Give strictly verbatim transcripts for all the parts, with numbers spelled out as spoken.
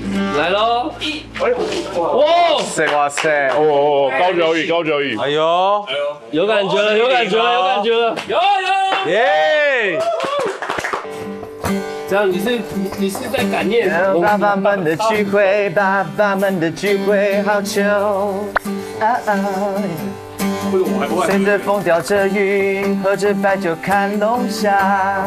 来喽！一，哇塞哇塞， 哦，高脚椅，高脚椅， 哎呦， 有感觉了，有感觉了，有感觉了，有有。 耶！ 这样你是你你是在感念爸爸们的聚会，爸爸们的聚会，好久啊啊！随着风叼着雨，喝着白酒看龙虾。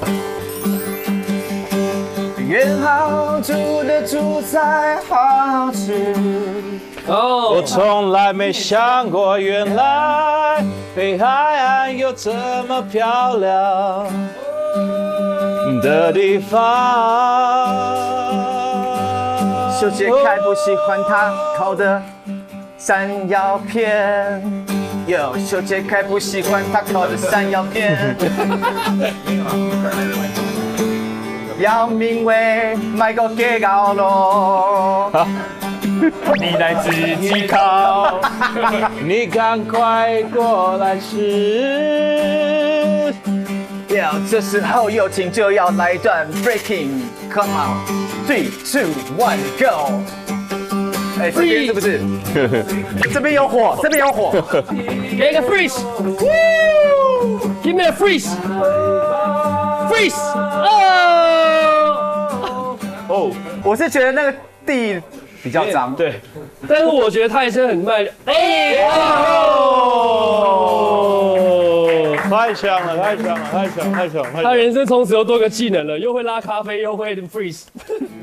约好煮的主菜好好吃。 哦， 我从来没想过，原来北海岸有这么漂亮的地方。 秀姐开不喜欢他烤的山药片，有秀姐开不喜欢他烤的山药片。姚明伟买个给高咯， 你来自己烤，你赶快过来吃。 要这时候友情就要来一段 breaking，come on， three two one go。哎，这边是不是？这边有火，这边有火。 给个 freeze，Give me a freeze，freeze， 哦哦，我是觉得那个地比较脏。 对，但是我觉得他也是很卖的。哎哦，太强了，太强了，太强，太强，太强！ 他人生从此又多个技能了，又会拉咖啡，又会 freeze。